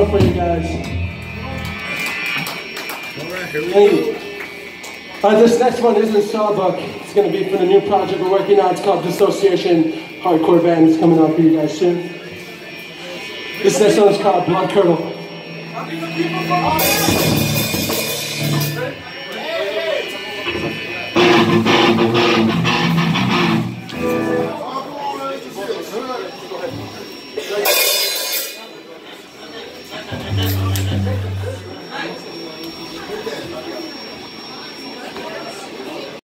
more for you guys. Alright, here we go. This next one isn't Sawbuck. It's going to be for the new project we're working on. It's called Dissociation. Hardcore band is coming out for you guys soon. This next one is called Blood Curdle. Hey, hey.